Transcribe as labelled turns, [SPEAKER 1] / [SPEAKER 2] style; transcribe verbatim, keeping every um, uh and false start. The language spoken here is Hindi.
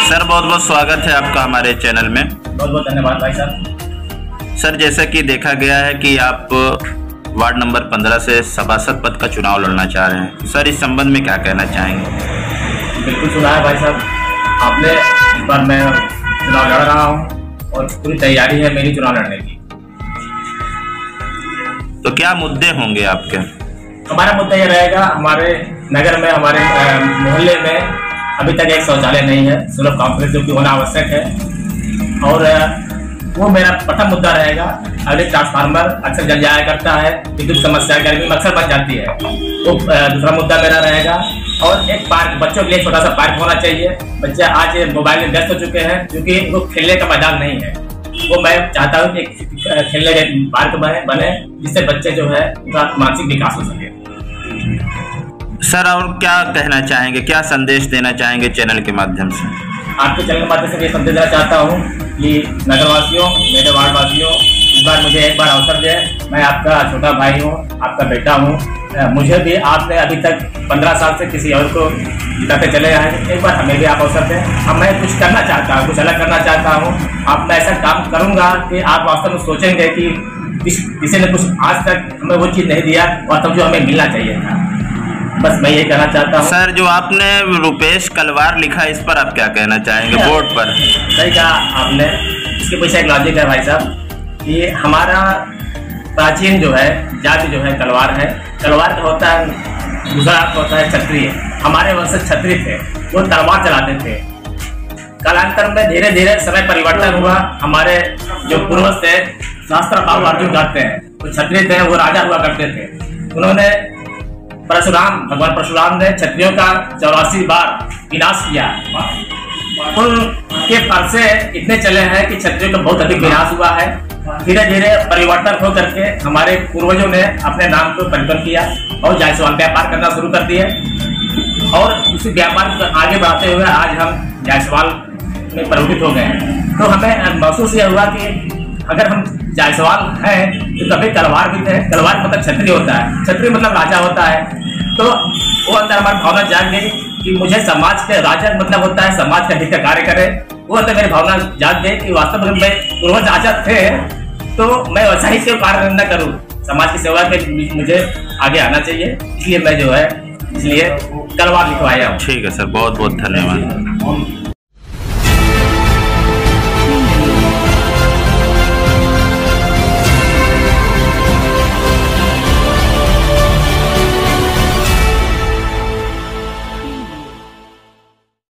[SPEAKER 1] सर बहुत बहुत स्वागत है आपका हमारे चैनल में।
[SPEAKER 2] बहुत बहुत धन्यवाद भाई साहब।
[SPEAKER 1] सर जैसा कि देखा गया है कि आप वार्ड नंबर पंद्रह से सभासद पद का चुनाव लड़ना चाह रहे हैं, सर इस संबंध में क्या कहना चाहेंगे?
[SPEAKER 2] बिल्कुल सुना है भाई साहब आपने। इस बार मैं चुनाव लड़ रहा हूँ और पूरी तैयारी है मेरी चुनाव लड़ने की।
[SPEAKER 1] तो क्या मुद्दे होंगे आपके?
[SPEAKER 2] हमारा मुद्दा ये रहेगा, हमारे नगर में, हमारे मोहल्ले में अभी तक एक शौचालय नहीं है, सुलभ कॉम्प्लेक्स जो कि होना आवश्यक है। और वो मेरा प्रथम मुद्दा रहेगा। अभी ट्रांसफार्मर अक्सर जल जाया करता है, विद्युत समस्या गर्मी में अक्सर बन जाती है, तो दूसरा मुद्दा मेरा रहेगा। और एक पार्क, बच्चों के लिए छोटा सा पार्क होना चाहिए। बच्चे आज मोबाइल में व्यस्त हो चुके हैं क्योंकि वो खेलने का मैदान नहीं है। वो मैं चाहता हूँ कि खेलने का पार्क बने बने जिससे बच्चे जो है उनका मानसिक विकास हो सके।
[SPEAKER 1] सर और क्या कहना चाहेंगे, क्या संदेश देना चाहेंगे चैनल के माध्यम से?
[SPEAKER 2] आपके चैनल के माध्यम से ये संदेश देना चाहता हूँ कि नगरवासियों, मेरे वार्ड वासियों, इस बार मुझे एक बार अवसर दें। मैं आपका छोटा भाई हूँ, आपका बेटा हूँ। मुझे भी आपने अभी तक पंद्रह साल से किसी और को जिताते चले आए, एक बार हमें भी आप अवसर दें। अब मैं कुछ करना चाहता हूँ, कुछ अलग करना चाहता हूँ। आप मैं ऐसा काम करूँगा कि आप वास्तव में सोचेंगे कि किसी ने कुछ आज तक हमें वो चीज़ नहीं दिया और तब जो हमें मिलना चाहिए था। बस मैं ये कहना चाहता हूँ।
[SPEAKER 1] सर जो आपने रुपेश कलवार लिखा इस पर आप क्या कहना चाहेंगे? बोर्ड पर
[SPEAKER 2] सही कहा आपने। इसके पीछे एक लॉजिक है भाई साहब कि हमारा प्राचीन जो है जाति जो है कलवार है। कलवार का होता है, दूसरा अर्थ होता है क्षत्रिय। हमारे वंशज क्षत्रिय थे, वो तलवार चलाते थे। कालांतर में धीरे धीरे समय परिवर्तन हुआ। हमारे जो पूर्वज थे शास्त्र काल अर्जुन करते हैं, वो क्षत्रिय थे, वो राजा हुआ करते थे। उन्होंने परशुराम, भगवान परशुराम ने क्षत्रियों का चौरासी बार विनाश किया। उनके फल से इतने चले हैं कि क्षत्रियों का बहुत अधिक विनाश हुआ है। धीरे धीरे परिवर्तन हो करके हमारे पूर्वजों ने अपने नाम को परिवर्तन किया और जायसवाल व्यापार करना शुरू कर दिए। और उसी व्यापार को आगे बढ़ाते हुए आज हम जायसवाल में परिवर्तित हो गए हैं। तो हमें महसूस यह हुआ कि अगर हम जायसवाल हैं तो कभी तलवार भी थे। तलवार मतलब क्षत्रिय होता है, क्षत्रिय मतलब राजा होता है। तो वो अंदर हमारी भावना जाग गई कि मुझे समाज के राजा मतलब होता है समाज का हित का कार्य करे। वो अंदर मेरी भावना जाग गई कि वास्तव में मैं पूर्वज राजा थे तो मैं वैसा ही क्यों कार्य न करूँ, समाज की सेवा के मुझे आगे आना चाहिए। इसलिए मैं जो है इसलिए कलवार लिखवाया हूँ।
[SPEAKER 1] ठीक है सर, बहुत बहुत धन्यवाद।